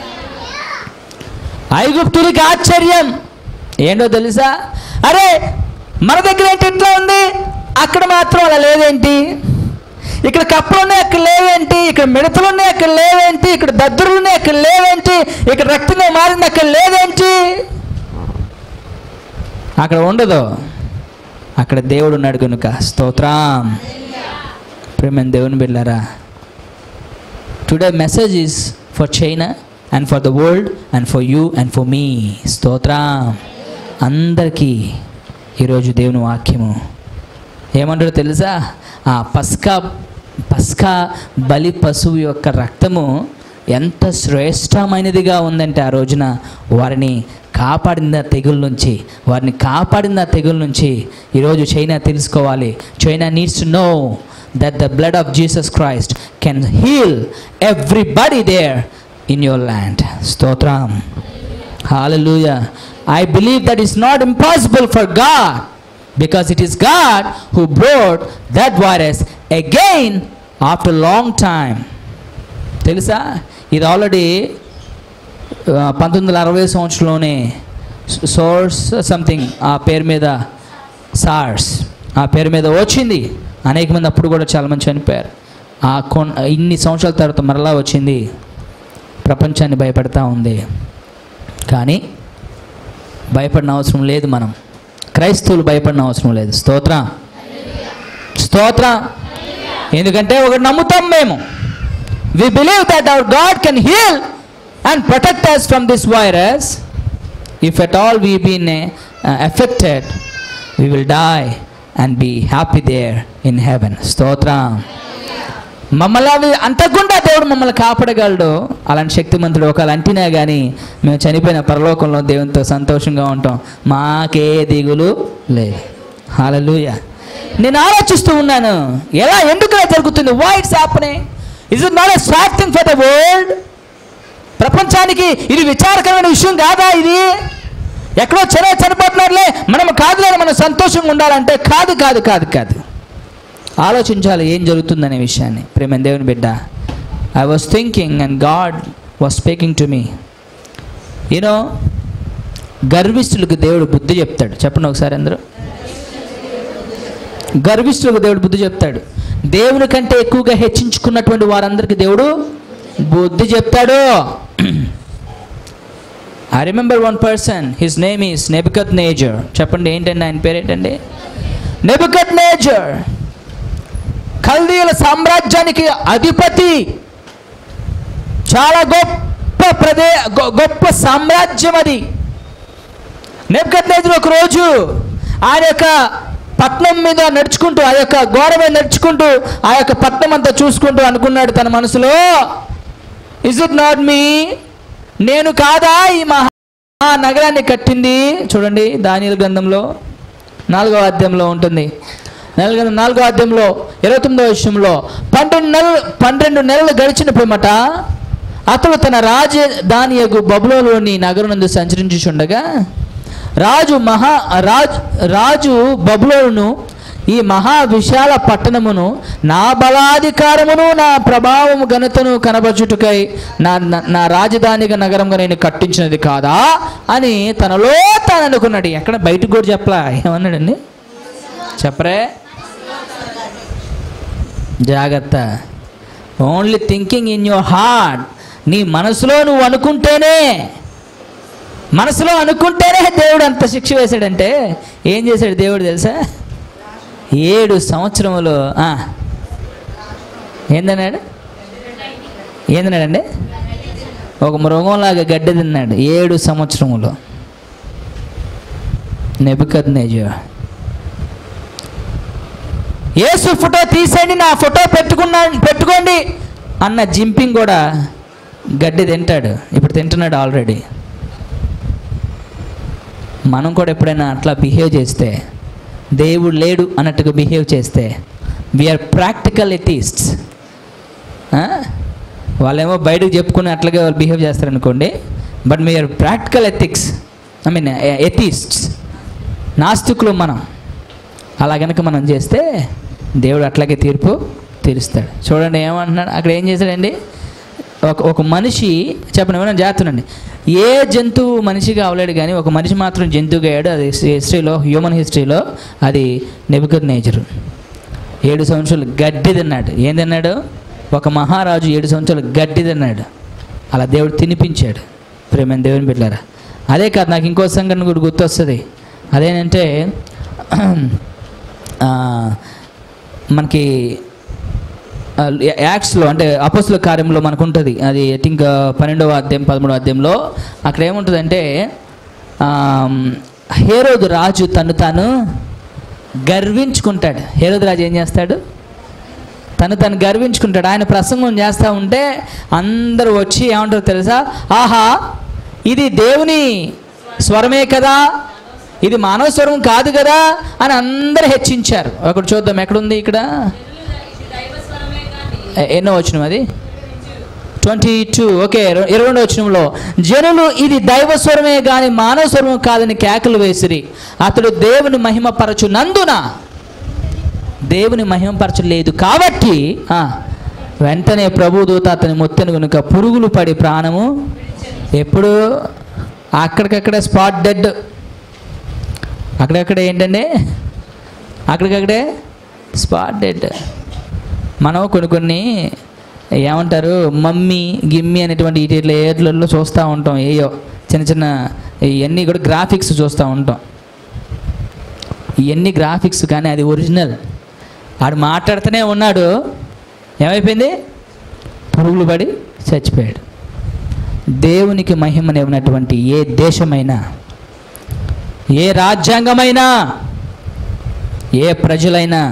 ఐగుప్తులకి ఆశ్చర్యం ఏంటో తెలుసా? అరే మన దగ్గర ఏంటి ఇట్లా ఉంది, అక్కడ మాత్రం అలా లేదేంటి? ఇక్కడ కప్పలు ఉన్నాయి, అక్కడ లేవేంటి? ఇక్కడ మిడతలు ఉన్నాయి, అక్కడ లేవేంటి? ఇక్కడ దద్దురులు ఉన్నాయి, అక్కడ లేవేంటి? ఇక్కడ రక్తంగా మారింది, అక్కడ లేదేంటి? అక్కడ ఉండదు, అక్కడ దేవుడు ఉన్నాడు కనుక. స్తోత్రం. ప్రేమ దేవుని బిడ్డలారా, today message is for China and for the world and for you and for me. స్తోత్రం. అందరికీ ఈరోజు దేవుని వాక్యము ఏమంటాడో తెలుసా? ఆ పస్కా పస్కా బలి పశువు యొక్క రక్తము ఎంత శ్రేష్టమైనదిగా ఉందంటే, ఆ రోజున వారిని కాపాడిన తెగుల నుంచి వారిని కాపాడిన తెగుల నుంచి ఈరోజు చైనా తెలుసుకోవాలి. China needs to know that the blood of Jesus Christ can heal everybody there in your land. స్తోత్రం. హల్లెలూయా. I believe that is not impossible for God, because it is God who brought that virus again after long time. తెలుసా? ఇది ఆల్రెడీ పంతొమ్మిది వందల అరవై సంవత్సరంలోనే సోర్స్ సంథింగ్ ఆ పేరు మీద, సార్స్ ఆ పేరు మీద వచ్చింది. అనేక మంది అప్పుడు కూడా చాలామంది చనిపోయారు. ఆ కొన్ ఇన్ని సంవత్సరాల తర్వాత మరలా వచ్చింది, ప్రపంచాన్ని భయపెడతా ఉంది. కానీ భయపడిన అవసరం లేదు. మనం క్రైస్తవులు భయపడిన అవసరం లేదు. స్తోత్రం. స్తోత్రం. ఎందుకంటే ఒకటి నమ్ముతాం మేము. We believe that our God can heal and protect us from this virus. If at all we been uh, affected, we will die and be happy there in heaven. స్తోత్రం. మమ్మల్ని అంతకుండా దేవుడు మమ్మల్ని కాపాడగలడు. అలాంటి శక్తిమంతుడు ఒకవేళ అంటినా కానీ మేము చనిపోయిన పరలోకంలో దేవునితో సంతోషంగా ఉంటాం. మాకే దిగులు లేదు. హల్లెలూయా. నేను ఆలోచిస్తూ ఉన్నాను, ఎలా ఎందుకు జరుగుతుంది? Why it's happening? Is it not a sad thing for the world? ప్రపంచానికి ఇది విచారకరమైన విషయం కాదా? ఇది ఎక్కడో చెరవ చనిపోతున్నారులే, మనం కాదులే, మనం సంతోషంగా ఉండాలంటే కాదు కాదు కాదు కాదు ఆలోచించాలి ఏం జరుగుతుందనే విషయాన్ని. ప్రేమ దేవుని బిడ్డ, I was thinking and God was speaking to me. You know, గర్విష్ఠులకు దేవుడు బుద్ధి చెప్తాడు. చెప్పండి ఒకసారి అందరూ. గర్విష్ఠులకు దేవుడు బుద్ధి చెప్తాడు. దేవుని కంటే ఎక్కువగా హెచ్చించుకున్నటువంటి వారందరికీ దేవుడు బుద్ధి చెప్తాడు. I remember one person, his name is Nebuchadnezzar. చెప్పండి ఏంటండి ఆయన పేరేంటండి? నెబుకద్నెజర్. కల్దీయుల సామ్రాజ్యానికి అధిపతి. చాలా గొప్ప ప్రదే గొప్ప సామ్రాజ్యం అది. నెబుకద్నెజర్ ఒక రోజు ఆయన యొక్క పట్నం మీద నడుచుకుంటూ, ఆ యొక్క గోడ మీద నడుచుకుంటూ, ఆ యొక్క పట్నం అంతా చూసుకుంటూ అనుకున్నాడు తన మనసులో, ఇస్ ఇట్ నాట్ మీ? నేను కాదా ఈ మహా నగరాన్ని కట్టింది? చూడండి, దానియేలు గ్రంథంలో నాలుగవ అధ్యాయంలో ఉంటుంది. నాలుగో నాలుగో అధ్యాయంలో ఇరవై తొమ్మిదో విషయంలో, పన్నెండు నెలలు పన్నెండు నెలలు గడిచిన పిమ్మట అతడు తన రాజధానియగు బబులోనులోని నగరనందు సంచరించుచుండగా, రాజు మహా రాజు రాజు బబులోనును, ఈ మహా విశాల పట్టణమును నా బలాధికారమును నా ప్రభావము ఘనతను కనబరచుటకై నా నా రాజధానిగా నగరంగా నేను కట్టించినది కాదా అని తనలో తాను అనుకున్నాడు. ఎక్కడ బయటకు కూడా చెప్పలా. ఏమన్నాడండి? చెప్పరే, జాగ్రత్త. Only thinking in your heart. నీ మనసులో నువ్వు అనుకుంటేనే, మనసులో అనుకుంటేనే దేవుడు అంత శిక్ష వేశాడంటే ఏం చేశాడు దేవుడు తెలుసా? ఏడు సంవత్సరములు ఏందన్నాడు? ఏందన్నాడండి? ఒక మృగంలాగా గడ్డి తిన్నాడు ఏడు సంవత్సరములు. నెబుకద్నెజర్. యేసు ఫోటో తీసేయండి, నా ఫోటో పెట్టుకున్నా పెట్టుకోండి అన్న జింపింగ్ కూడా గడ్డి తింటాడు. ఇప్పుడు తింటున్నాడు ఆల్రెడీ. మనం కూడా ఎప్పుడైనా అట్లా బిహేవ్ చేస్తే, దేవుడు లేడు అన్నట్టుగా బిహేవ్ చేస్తే, వీఆర్ ప్రాక్టికల్ ఎథీస్ట్స్. వాళ్ళేమో బయటకు చెప్పుకుని అట్లాగే వాళ్ళు బిహేవ్ చేస్తారనుకోండి. బట్ మీరు practical ethics, I mean atheists, నాస్తికులు మనం. అలా కనుక మనం చేస్తే దేవుడు అట్లాగే తీర్పు తీరుస్తాడు. చూడండి ఏమంటున్నాడు అక్కడ, ఏం చేశాడండి? ఒక ఒక మనిషి చెప్పండి, ఏమైనా జాగ్రత్తనండి. ఏ జంతువు మనిషిగా అవలేడు, కానీ ఒక మనిషి మాత్రం జంతువుగా అయ్యాడు. అది హిస్టరీలో, హ్యూమన్ హిస్టరీలో అది నెబుకద్నెజరు. ఏడు సంవత్సరాలు గడ్డి తిన్నాడు. ఏం తిన్నాడు? ఒక మహారాజు ఏడు సంవత్సరాలు గడ్డి తిన్నాడు. అలా దేవుడు తినిపించాడు. ప్రేమైన దేవుని బిడ్డలారా, అదే కాదు, నాకు ఇంకో సంఘటన కూడా గుర్తొస్తుంది. అదేంటంటే మనకి యాక్ట్స్లో, అంటే అపోస్తుల కార్యంలో మనకు ఉంటుంది. అది ఐ థింక్ పన్నెండవ అధ్యాయం పదమూడవ అధ్యాయంలో అక్కడ ఏముంటుందంటే, హేరోదు రాజు తను తాను గర్వించుకుంటాడు. హేరోదు రాజు ఏం చేస్తాడు? తను తను గర్వించుకుంటాడు. ఆయన ప్రసంగం చేస్తూ ఉంటే అందరూ వచ్చి ఏమంటారు తెలుసా? ఆహా, ఇది దేవుని స్వరమే కదా, ఇది మానవ స్వరం కాదు కదా అని అందరూ హెచ్చించారు. ఒకటి చూద్దాం, ఎక్కడుంది ఇక్కడ? ఎన్నో వచనం అది? ట్వంటీ టూ ఓకే ఇరవై రెండో వచనంలో, జనులు ఇది దైవ స్వరమే కానీ మానవ స్వరం కాదని కేకలు వేసిరి. అతడు దేవుని మహిమపరచునందున, దేవుని మహిమపరచలేదు కాబట్టి వెంటనే ప్రభుదూత అతని మొత్తను కనుక పురుగులు పడి ప్రాణము, ఎప్పుడు అక్కడికక్కడే స్పాట్ డెడ్. అక్కడక్కడే ఏంటండి? అక్కడికక్కడే స్పాట్ డెడ్. మనం కొన్ని కొన్ని ఏమంటారు, మమ్మీ గిమ్మి అనేటువంటి ఇట్లా ఏర్లలో చూస్తూ ఉంటాం. ఏయో చిన్న చిన్న ఇవన్నీ కూడా గ్రాఫిక్స్ చూస్తూ ఉంటాం. ఇవన్నీ గ్రాఫిక్స్, కానీ అది ఒరిజినల్. ఆడు మాట్లాడుతూనే ఉన్నాడు, ఏమైపోయింది? పురుగులు పడి చచ్చిపోయాడు. దేవునికి మహిమనివ్వనటువంటి ఏ దేశమైనా, ఏ రాజ్యాంగమైనా, ఏ ప్రజలైనా,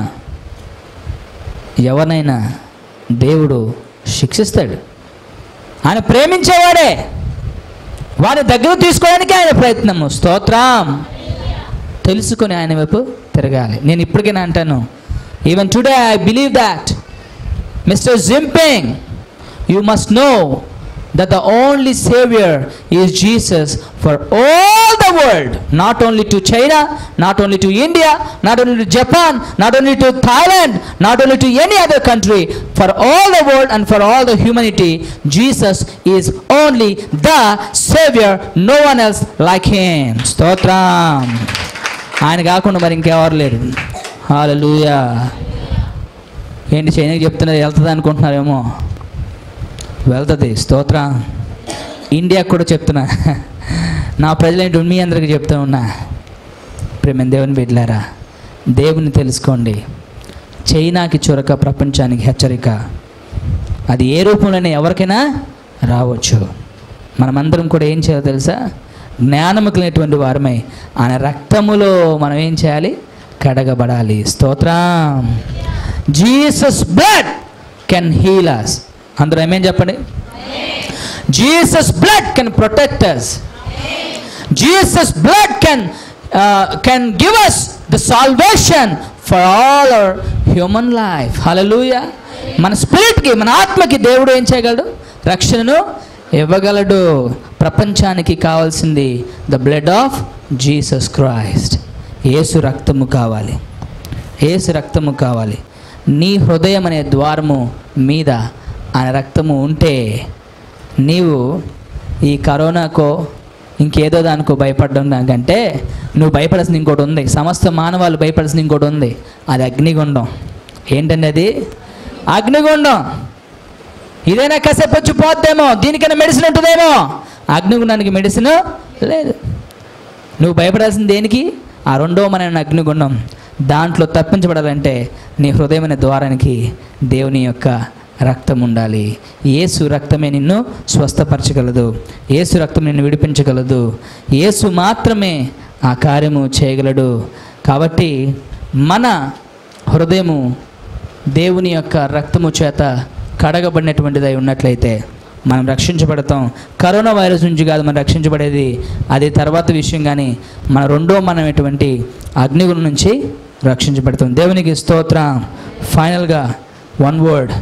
ఎవరినైనా దేవుడు శిక్షిస్తాడు. ఆయన ప్రేమించేవాడే, వారి దగ్గర తీసుకోవడానికి ఆయన ప్రయత్నము. స్తోత్రం. తెలుసుకొని ఆయన వైపు తిరగాలి. నేను ఇప్పటికైనా అంటాను, even today I believe that mister Jinping, you must know that the only savior is Jesus for all the world, not only to China, not only to India, not only to Japan, not only to Thailand, not only to any other country, for all the world and for all the humanity. Jesus is only the savior, no one else like him. Stotram. ఆయన కాకుండా మరి ఇంకెవరు లేరు. హల్లెలూయా. ఏంటి చైనాకి చెప్తున్నారు, వెళ్తుంది అనుకుంటున్నారేమో, వెళ్తుంది. స్తోత్రం. ఇండియాకు కూడా చెప్తున్నా, నా ప్రజలేంటి మీ అందరికీ చెప్తూ ఉన్నా. ప్రేమ దేవుని బిడ్డలారా, దేవుని తెలుసుకోండి. చైనాకి చురక, ప్రపంచానికి హెచ్చరిక. అది ఏ రూపంలోనే ఎవరికైనా రావచ్చు. మనమందరం కూడా ఏం చేయాలో తెలుసా? జ్ఞానము కలిగినటువంటి వారమై ఆయన రక్తములో మనం ఏం చేయాలి? కడగబడాలి. స్తోత్రం. Jesus blood can heal us. అందరూ ఏమేం చెప్పండి? Jesus blood can protect us. Jesus blood can can give us the salvation for all our human life. హల్లెలూయా. మన స్పిరిట్కి, మన ఆత్మకి దేవుడు ఏం చేయగలడు? రక్షణను ఇవ్వగలడు. ప్రపంచానికి కావాల్సింది the blood of Jesus Christ. యేసు రక్తము కావాలి, యేసు రక్తము కావాలి. నీ హృదయం అనే ద్వారము మీద ఆయన రక్తము ఉంటే నీవు ఈ కరోనాకో ఇంకేదో దానికో భయపడడం కంటే నువ్వు భయపడాల్సింది ఇంకోటి ఉంది. సమస్త మానవాళ్ళు భయపడాల్సింది ఇంకోటి ఉంది. అది అగ్నిగుండం. ఏంటండి అది? అగ్నిగుండం. ఇదైనా కాసేపు వచ్చి పోద్దేమో, దీనికైనా మెడిసిన్ ఉంటుందేమో. అగ్నిగుండానికి మెడిసిన్ లేదు. నువ్వు భయపడాల్సింది దేనికి? ఆ రెండో మన అగ్నిగుండం. దాంట్లో తప్పించబడాలంటే నీ హృదయమైన ద్వారానికి దేవుని యొక్క రక్తం ఉండాలి. యేసు రక్తమే నిన్ను స్వస్థపరచగలదు. యేసు రక్తం నిన్ను విడిపించగలదు. యేసు మాత్రమే ఆ కార్యము చేయగలడు. కాబట్టి మన హృదయము దేవుని యొక్క రక్తము చేత కడగబడినటువంటిదై ఉన్నట్లయితే మనం రక్షించబడతాం. కరోనా వైరస్ నుంచి కాదు మనం రక్షించబడేది, అది తర్వాత విషయం. కానీ మన రెండో మనం ఎటువంటి అగ్నిగుణం నుంచి రక్షించబడతాం. దేవునికి స్తోత్రం. ఫైనల్గా వన్ వర్డ్,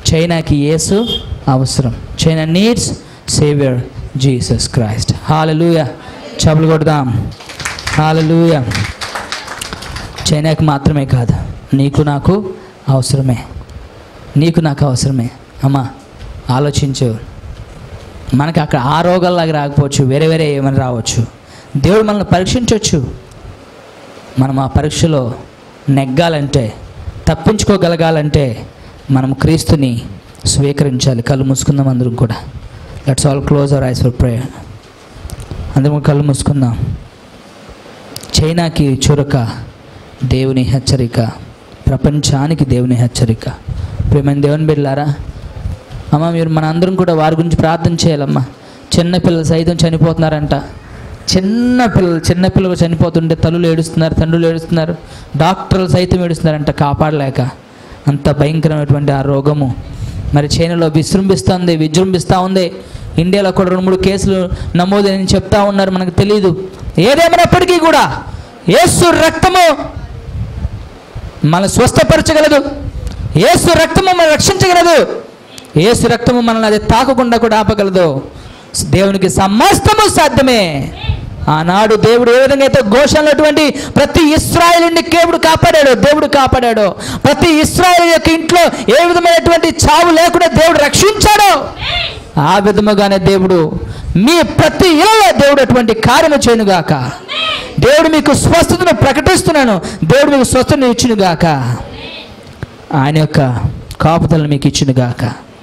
చైనాకి యేసు అవసరం. China needs saviour Jesus Christ. హల్లెలూయా. చప్పట్లు కొడదాం. హల్లెలూయా. చైనాకి మాత్రమే కాదు, నీకు నాకు అవసరమే. నీకు నాకు అవసరమే. అమ్మా ఆలోచించు. మనకి అక్కడ ఆ రోగాల్లాగా రాకపోవచ్చు, వేరే వేరే ఏమైనా రావచ్చు. దేవుడు మనల్ని పరీక్షించవచ్చు. మనం ఆ పరీక్షలో నెగ్గాలంటే, తప్పించుకోగలగాలంటే మనం క్రీస్తుని స్వీకరించాలి. కళ్ళు మూసుకుందాం అందరం కూడా. Let's all close our eyes for prayer. అందరం కళ్ళు మూసుకుందాం. చైనాకి చురక దేవుని హెచ్చరిక, ప్రపంచానికి దేవుని హెచ్చరిక. ప్రేమైన దేవుని బిడ్డలారా, అమ్మ మీరు మన అందరం కూడా వారి గురించి ప్రార్థన చేయాలమ్మా. చిన్నపిల్లలు సైతం చనిపోతున్నారంట. చిన్న పిల్లలు చిన్నపిల్లలు చనిపోతుంటే తల్లులు ఏడుస్తున్నారు, తండ్రులు ఏడుస్తున్నారు, డాక్టర్లు సైతం ఏడుస్తున్నారంట కాపాడలేక. అంత భయంకరమైనటువంటి ఆ రోగము మరి చైనాలో విజృంభిస్తుంది, విజృంభిస్తూ ఉంది. ఇండియాలో కూడా రెండు మూడు కేసులు నమోదని చెప్తా ఉన్నారు, మనకు తెలియదు. ఏదేమైనప్పటికీ కూడా యేసు రక్తము మనల్ని స్వస్థపరచగలదు. యేసు రక్తము మనం రక్షించగలదు. యేసు రక్తము మనల్ని అది తాకకుండా కూడా ఆపగలదు. దేవునికి సమస్తము సాధ్యమే. ఆనాడు దేవుడు ఏ విధంగా అయితే గోషాలటువంటి ప్రతి ఇశ్రాయేలుని దేవుడు కాపాడాడు దేవుడు కాపాడాడు ప్రతి ఇశ్రాయేలు యొక్క ఇంట్లో ఏ విధమైనటువంటి చావు లేకుండా దేవుడు రక్షించాడు. ఆ విధముగానే దేవుడు మీ ప్రతి ఇళ్ళలో దేవుడు అటువంటి కార్యము చేయనుగాక. దేవుడు మీకు స్వస్థతను ప్రకటిస్తున్నాను. దేవుడు మీకు స్వస్థతను ఇచ్చునుగాక. ఆయన యొక్క కాపుదలను మీకు ఇచ్చునుగాక.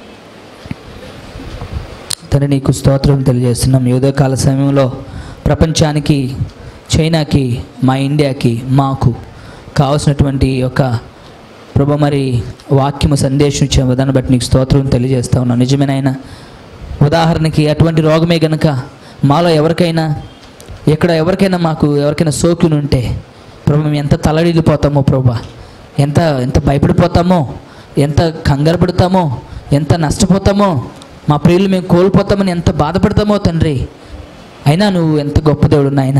తండ్రి నీకు స్తోత్రం తెలియజేస్తున్నాం. ఈ ఉదయకాల సమయంలో ప్రపంచానికి, చైనాకి, మా ఇండియాకి, మాకు కావాల్సినటువంటి యొక్క ప్రభు మరి వాక్యము సందేశం ఇచ్చే విధానం బట్టి నీకు స్తోత్రం తెలియజేస్తా ఉన్నాను. నిజమేనైనా ఉదాహరణకి అటువంటి రోగమే గనుక మాలో ఎవరికైనా, ఎక్కడ ఎవరికైనా మాకు ఎవరికైనా సోకులు ఉంటే ప్రభు మేము ఎంత తలడిల్లిపోతామో ప్రభు, ఎంత ఎంత భయపడిపోతామో, ఎంత కంగారు పడతామో, ఎంత నష్టపోతామో, మా ప్రియులు మేము కోల్పోతామని ఎంత బాధపడతామో తండ్రి. అయినా నువ్వు ఎంత గొప్ప దేవుడు నాయన.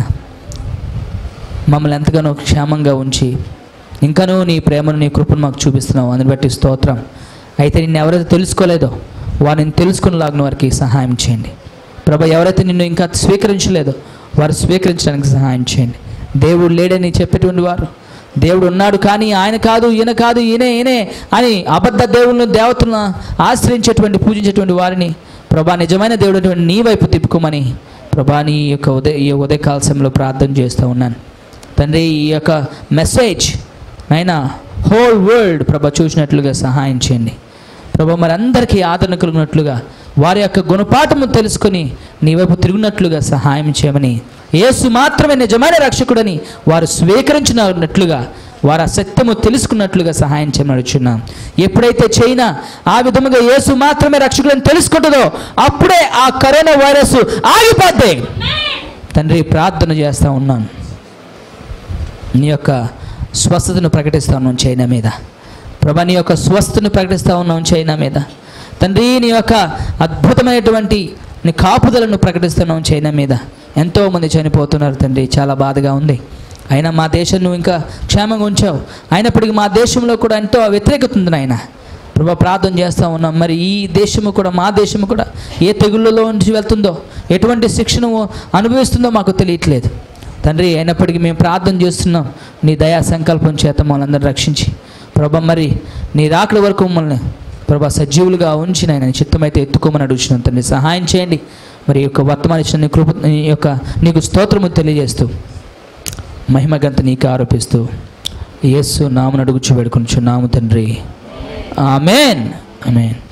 మమ్మల్ని ఎంతగానో క్షేమంగా ఉంచి ఇంకానూ నీ ప్రేమను, నీ కృపను మాకు చూపిస్తున్నావు. అందుని బట్టి స్తోత్రం. అయితే నిన్ను ఎవరైతే తెలుసుకోలేదో వారిని తెలుసుకునేలాగిన వారికి సహాయం చేయండి ప్రభా. ఎవరైతే నిన్ను ఇంకా స్వీకరించలేదో వారు స్వీకరించడానికి సహాయం చేయండి. దేవుడు లేడని చెప్పేటువంటి వారు, దేవుడు ఉన్నాడు కానీ ఆయన కాదు, ఈయన కాదు, ఈయనే ఈయనే అని అబద్ధ దేవుళ్ళను, దేవతలను ఆశ్రయించేటువంటి, పూజించేటువంటి వారిని ప్రభా నిజమైన దేవుడు నీ వైపు తిప్పుకోమని ప్రభా నీ యొక్క ఉదయ ఈ ఉదయకాల సమయంలో ప్రార్థన చేస్తూ ఉన్నాను తండ్రి. ఈ యొక్క మెసేజ్ అయినా హోల్ వరల్డ్ ప్రభా చూసినట్లుగా సహాయం చేయండి ప్రభా. మరి అందరికీ ఆదరణ కలిగినట్లుగా, వారి యొక్క గుణపాఠము తెలుసుకొని నీ వైపు తిరిగినట్లుగా సహాయం చేయమని, యేసు మాత్రమే నిజమైన రక్షకుడని వారు స్వీకరించినట్లుగా, వారు ఆ సత్యము తెలుసుకున్నట్లుగా సహాయం చేయమని అడుగుచున్నాం. ఎప్పుడైతే చైనా ఆ విధముగా యేసు మాత్రమే రక్షకుడని తెలుసుకుంటుందో అప్పుడే ఆ కరోనా వైరస్ ఆగిపోద్ది తండ్రి. ప్రార్థన చేస్తూ ఉన్నాను. నీ యొక్క స్వస్థతను ప్రకటిస్తూ ఉన్నాం చైనా మీద ప్రభా. నీ యొక్క స్వస్థతను ప్రకటిస్తూ ఉన్నాం చైనా మీద తండ్రి. నీ యొక్క అద్భుతమైనటువంటి నీ కాపుదలను ప్రకటిస్తున్నాం చైనా మీద. ఎంతోమంది చనిపోతున్నారు తండ్రి, చాలా బాధగా ఉంది. అయినా మా దేశం నువ్వు ఇంకా క్షేమంగా ఉంచావు. అయినప్పటికీ మా దేశంలో కూడా ఎంతో వ్యతిరేకత ఉంది నాయన ప్రభా. ప్రార్థన చేస్తూ ఉన్నాం. మరి ఈ దేశము కూడా, మా దేశము కూడా ఏ తెగుళ్ళలో నుంచి వెళ్తుందో, ఎటువంటి శిక్షను అనుభవిస్తుందో మాకు తెలియట్లేదు తండ్రి. అయినప్పటికీ మేము ప్రార్థన చేస్తున్నాం. నీ దయా సంకల్పం చేత మమ్మల్ని అందరినీ రక్షించి ప్రభా, మరి నీ రాకడ వరకు మమ్మల్ని ప్రభా సజీవులుగా ఉంచి నాయన నీ చిత్తమైతే ఎత్తుకోమని అడుగుతున్నాం తండ్రి. సహాయం చేయండి. మరి ఈ యొక్క వర్తమానం ఇచ్చిన నీ కృప, నీ యొక్క నీకు స్తోత్రము తెలియజేస్తూ మహిమగంత నీకు ఆరోపిస్తూ యేసు నామమున అడుగుచు వేడుకొనుచున్నాము తండ్రి. ఆమేన్, ఆమేన్.